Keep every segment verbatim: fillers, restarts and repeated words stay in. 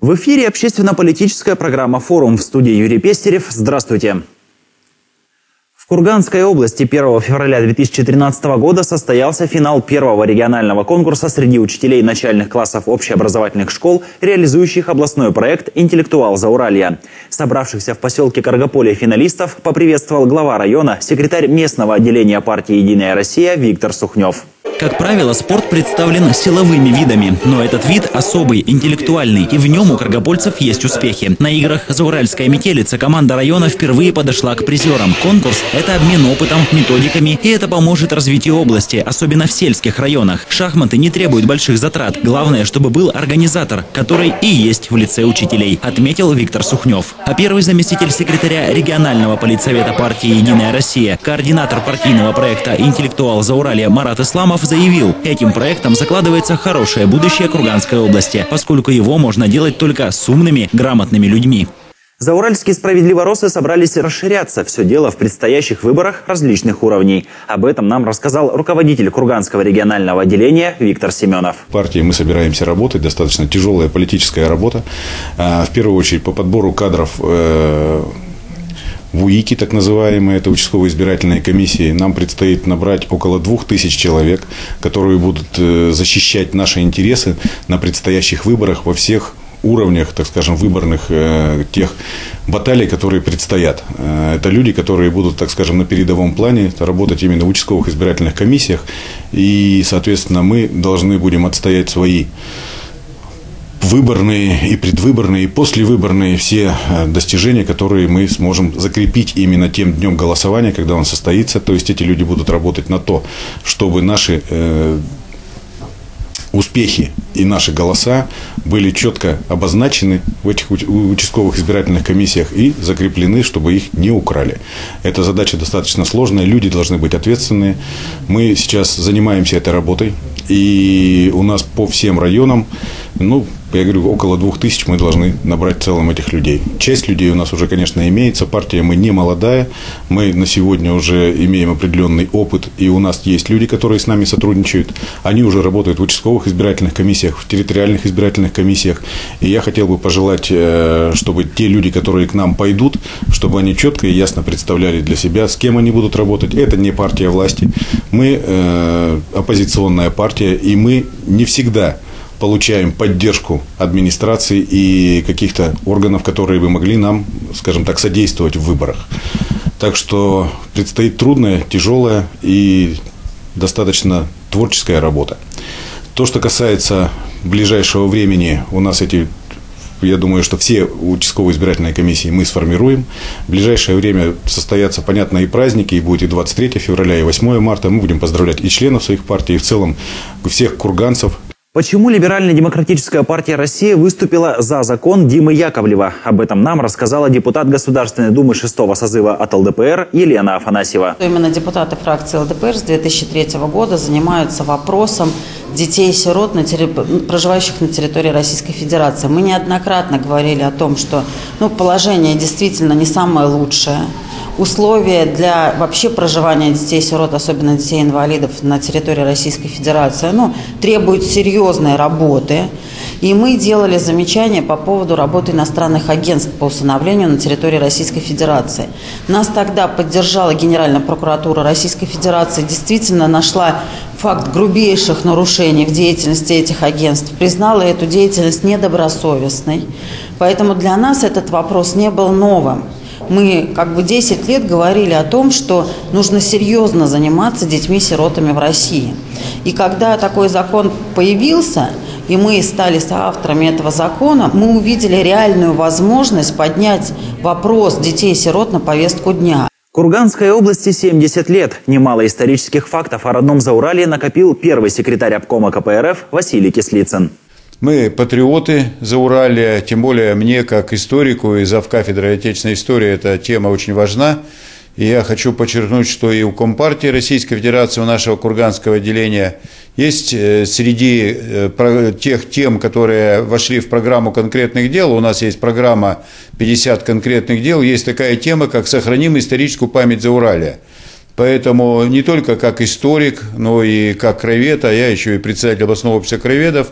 В эфире общественно-политическая программа «Форум», в студии Юрий Пестерев. Здравствуйте. В Курганской области первого февраля две тысячи тринадцатого года состоялся финал первого регионального конкурса среди учителей начальных классов общеобразовательных школ, реализующих областной проект «Интеллектуал Зауралья». Собравшихся в поселке Каргополе финалистов поприветствовал глава района, секретарь местного отделения партии «Единая Россия» Виктор Сухнев. Как правило, спорт представлен силовыми видами, но этот вид особый, интеллектуальный, и в нем у каргопольцев есть успехи. На играх «Зауральская метелица» команда района впервые подошла к призерам. Конкурс – это обмен опытом, методиками, и это поможет развитию области, особенно в сельских районах. Шахматы не требуют больших затрат. Главное, чтобы был организатор, который и есть в лице учителей, отметил Виктор Сухнев. А первый заместитель секретаря регионального политсовета партии «Единая Россия», координатор партийного проекта «Интеллектуал Зауралья» Марат Исламов заявил, этим проектом закладывается хорошее будущее Курганской области, поскольку его можно делать только с умными, грамотными людьми. Зауральские справедливоросы собрались расширяться. Все дело в предстоящих выборах различных уровней. Об этом нам рассказал руководитель Курганского регионального отделения Виктор Семенов. В партии мы собираемся работать, достаточно тяжелая политическая работа. В первую очередь по подбору кадров в УИКи, так называемые, это участковые избирательные комиссии, нам предстоит набрать около двух тысяч человек, которые будут защищать наши интересы на предстоящих выборах во всех уровнях, так скажем, выборных э, тех баталий, которые предстоят. Э, это люди, которые будут, так скажем, на передовом плане работать именно в участковых избирательных комиссиях. И, соответственно, мы должны будем отстоять свои выборные и предвыборные, и послевыборные все достижения, которые мы сможем закрепить именно тем днем голосования, когда он состоится. То есть эти люди будут работать на то, чтобы наши э, успехи и наши голоса были четко обозначены в этих участковых избирательных комиссиях и закреплены, чтобы их не украли. Эта задача достаточно сложная, люди должны быть ответственные. Мы сейчас занимаемся этой работой, и у нас по всем районам, ну, я говорю, около двух тысяч мы должны набрать в целом этих людей. Часть людей у нас уже, конечно, имеется. Партия мы не молодая. Мы на сегодня уже имеем определенный опыт. И у нас есть люди, которые с нами сотрудничают. Они уже работают в участковых избирательных комиссиях, в территориальных избирательных комиссиях. И я хотел бы пожелать, чтобы те люди, которые к нам пойдут, чтобы они четко и ясно представляли для себя, с кем они будут работать. Это не партия власти. Мы э, оппозиционная партия. И мы не всегда получаем поддержку администрации и каких-то органов, которые бы могли нам, скажем так, содействовать в выборах. Так что предстоит трудная, тяжелая и достаточно творческая работа. То, что касается ближайшего времени, у нас эти, я думаю, что все участковые избирательные комиссии мы сформируем. В ближайшее время состоятся, понятно, и праздники, и будет и двадцать третьего февраля, и восьмого марта. Мы будем поздравлять и членов своих партий, и в целом всех курганцев. Почему Либерально-демократическая партия России выступила за закон Димы Яковлева? Об этом нам рассказала депутат Государственной Думы шестого созыва от ЛДПР Елена Афанасьева. Именно депутаты фракции ЛДПР с две тысячи третьего года занимаются вопросом детей-сирот, на терри... проживающих на территории Российской Федерации. Мы неоднократно говорили о том, что ну, положение действительно не самое лучшее. Условия для вообще проживания детей-сирот, особенно детей-инвалидов на территории Российской Федерации, ну, требуют серьезной работы. И мы делали замечания по поводу работы иностранных агентств по усыновлению на территории Российской Федерации. Нас тогда поддержала Генеральная прокуратура Российской Федерации, действительно нашла факт грубейших нарушений в деятельности этих агентств, признала эту деятельность недобросовестной. Поэтому для нас этот вопрос не был новым. Мы как бы десять лет говорили о том, что нужно серьезно заниматься детьми-сиротами в России. И когда такой закон появился, и мы стали соавторами этого закона, мы увидели реальную возможность поднять вопрос детей-сирот на повестку дня. Курганской области семьдесят лет. Немало исторических фактов о родном Зауралье накопил первый секретарь обкома КПРФ Василий Кислицын. Мы патриоты Зауралья, тем более мне, как историку и завкафедрой отечественной истории, эта тема очень важна. И я хочу подчеркнуть, что и у Компартии Российской Федерации, у нашего Курганского отделения, есть среди тех тем, которые вошли в программу конкретных дел, у нас есть программа пятьдесят конкретных дел, есть такая тема, как «Сохраним историческую память Зауралья». Поэтому не только как историк, но и как краевед, а я еще и председатель областного общества краеведов,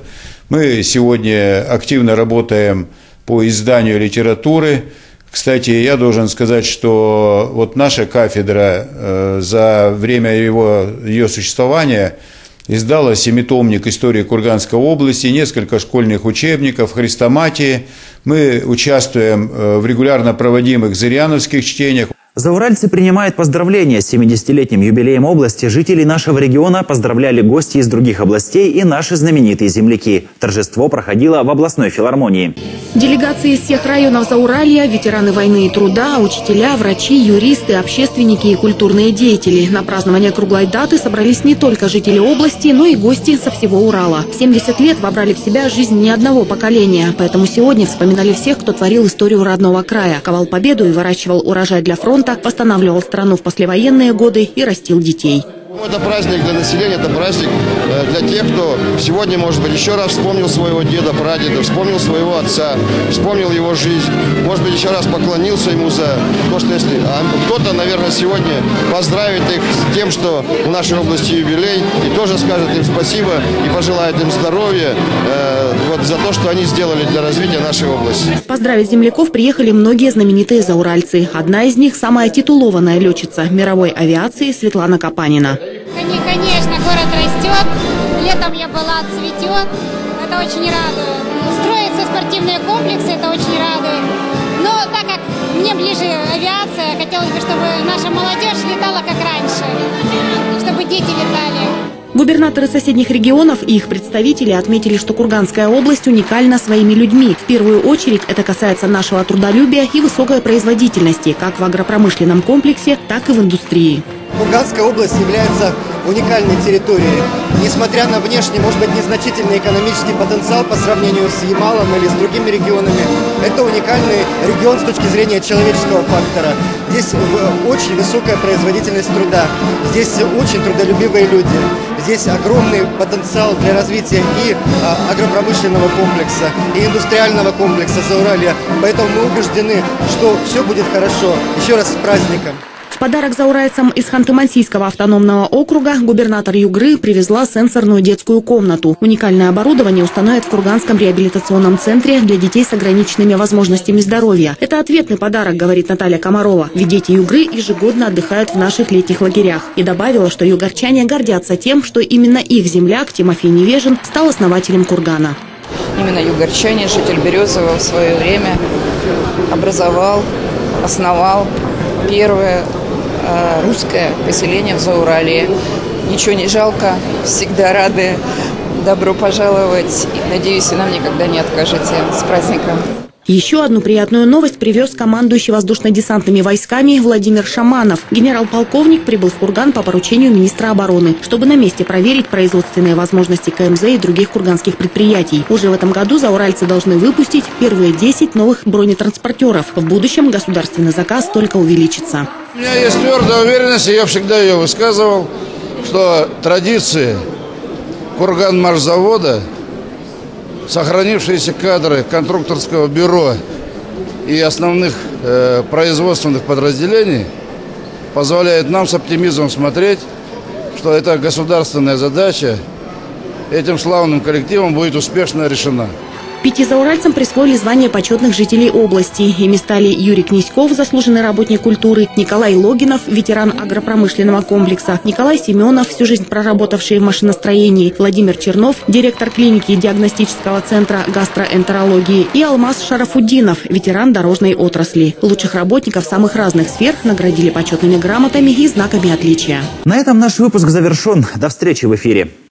Мы сегодня активно работаем по изданию литературы. Кстати, я должен сказать, что вот наша кафедра э, за время его, ее существования издала семитомник истории Курганской области, несколько школьных учебников, хрестоматии. Мы участвуем э, в регулярно проводимых зыряновских чтениях. Зауральцы принимают поздравления с семидесятилетним юбилеем области. Жителей нашего региона поздравляли гости из других областей и наши знаменитые земляки. Торжество проходило в областной филармонии. Делегации из всех районов Зауралья, ветераны войны и труда, учителя, врачи, юристы, общественники и культурные деятели. На празднование круглой даты собрались не только жители области, но и гости со всего Урала. семьдесят лет вобрали в себя жизнь не одного поколения. Поэтому сегодня вспоминали всех, кто творил историю родного края, ковал победу и выращивал урожай для фронта, восстанавливал страну в послевоенные годы и растил детей. Это праздник для населения, это праздник для тех, кто сегодня, может быть, еще раз вспомнил своего деда, прадеда, вспомнил своего отца, вспомнил его жизнь, может быть, еще раз поклонился ему за то, что если... А кто-то, наверное, сегодня поздравит их с тем, что в нашей области юбилей, и тоже скажет им спасибо и пожелает им здоровья э, вот, за то, что они сделали для развития нашей области. Поздравить земляков приехали многие знаменитые зауральцы. Одна из них – самая титулованная летчица мировой авиации Светлана Капанина. Конечно, город растет, летом я была, цветет, это очень радует. Строятся спортивные комплексы, это очень радует. Но так как мне ближе авиация, хотелось бы, чтобы наша молодежь летала как раньше, чтобы дети летали. Губернаторы соседних регионов и их представители отметили, что Курганская область уникальна своими людьми. В первую очередь это касается нашего трудолюбия и высокой производительности, как в агропромышленном комплексе, так и в индустрии. Курганская область является уникальной территорией. Несмотря на внешний, может быть, незначительный экономический потенциал по сравнению с Ямалом или с другими регионами, это уникальный регион с точки зрения человеческого фактора. Здесь очень высокая производительность труда, здесь очень трудолюбивые люди, здесь огромный потенциал для развития и агропромышленного комплекса, и индустриального комплекса Зауралья. Поэтому мы убеждены, что все будет хорошо. Еще раз с праздником. В подарок зауральцам из Ханты-Мансийского автономного округа губернатор Югры привезла сенсорную детскую комнату. Уникальное оборудование установят в Курганском реабилитационном центре для детей с ограниченными возможностями здоровья. Это ответный подарок, говорит Наталья Комарова. Ведь дети Югры ежегодно отдыхают в наших летних лагерях. И добавила, что югорчане гордятся тем, что именно их земляк Тимофей Невежин стал основателем кургана. Именно югорчане, житель Березова, в свое время образовал, основал первое русское поселение в Зауралье. Ничего не жалко, всегда рады. Добро пожаловать. Надеюсь, и нам никогда не откажете. С праздником. Еще одну приятную новость привез командующий воздушно-десантными войсками Владимир Шаманов. Генерал-полковник прибыл в Курган по поручению министра обороны, чтобы на месте проверить производственные возможности КМЗ и других курганских предприятий. Уже в этом году зауральцы должны выпустить первые десять новых бронетранспортеров. В будущем государственный заказ только увеличится. У меня есть твердая уверенность, и я всегда ее высказывал, что традиции Курганмашзавода, сохранившиеся кадры конструкторского бюро и основных э, производственных подразделений позволяют нам с оптимизмом смотреть, что эта государственная задача этим славным коллективом будет успешно решена. Пяти зауральцам присвоили звание почетных жителей области. Ими стали Юрий Князьков, заслуженный работник культуры, Николай Логинов, ветеран агропромышленного комплекса, Николай Семенов, всю жизнь проработавший в машиностроении, Владимир Чернов, директор клиники диагностического центра гастроэнтерологии, и Алмаз Шарафуддинов, ветеран дорожной отрасли. Лучших работников самых разных сфер наградили почетными грамотами и знаками отличия. На этом наш выпуск завершен. До встречи в эфире.